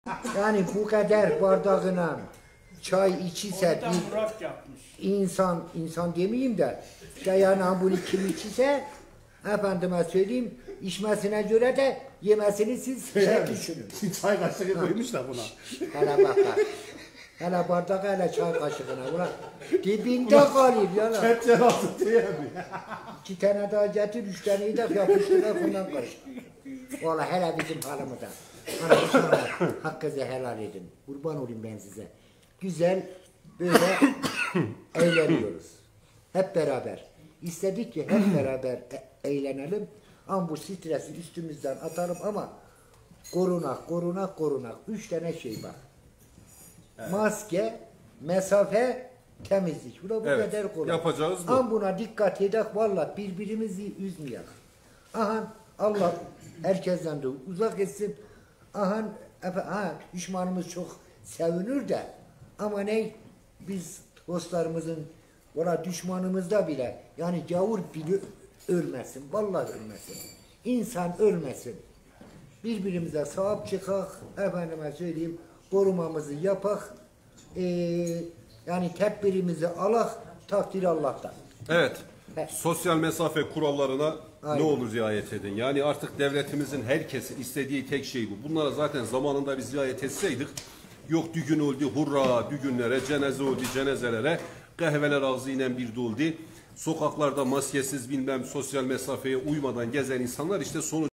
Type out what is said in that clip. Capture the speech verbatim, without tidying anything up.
Yani bu kadar bardağına çay içilse bir insan, insan demeyeyim de işte yani bunu kim içilse efendime söyleyeyim içmesine göre de yemesini siz şey düşünün. Çay kaşığı koymuş da buna. Hele bak bak. Hele bardak hele çay kaşığına. Ulan dibinde kalır ya. Kepçe nasıl diye mi? İki tane daha getir, üç taneyi de yapıştırır bundan karıştır. Valla hele bizim halımıza. Ana hakkınızı helal edin. Kurban olayım ben size. Güzel böyle eğleniyoruz. Hep beraber. İstedik ki hep beraber e eğlenelim. Ama bu stresi üstümüzden atalım ama korunak, korunak, korunak. Üç tane şey var. Evet. Maske, mesafe, temizlik. Bu da bu evet, kadar kolay. Yapacağız bu. Ama buna dikkat edek. Valla birbirimizi üzmeyelim. Aha Allah herkesten de uzak etsin. Aha, aha düşmanımız çok sevinir de ama ne biz dostlarımızın valla düşmanımızda bile yani gavur bile ölmesin. Vallahi ölmesin. İnsan ölmesin. Birbirimize sahip çıkak. Efendime söyleyeyim korumamızı yapak. Ee, yani tedbirimizi alak. Takdir Allah'tan. Evet. He. Sosyal mesafe kurallarına Aynen. ne olur riayet edin. Yani artık devletimizin herkesin istediği tek şey bu. Bunlara zaten zamanında biz riayet etseydik yok düğün oldu hurra düğünlere, cenaze oldu cenazelere, kahveler ağzıyla bir doldu. Sokaklarda maskesiz bilmem sosyal mesafeye uymadan gezen insanlar işte sonuç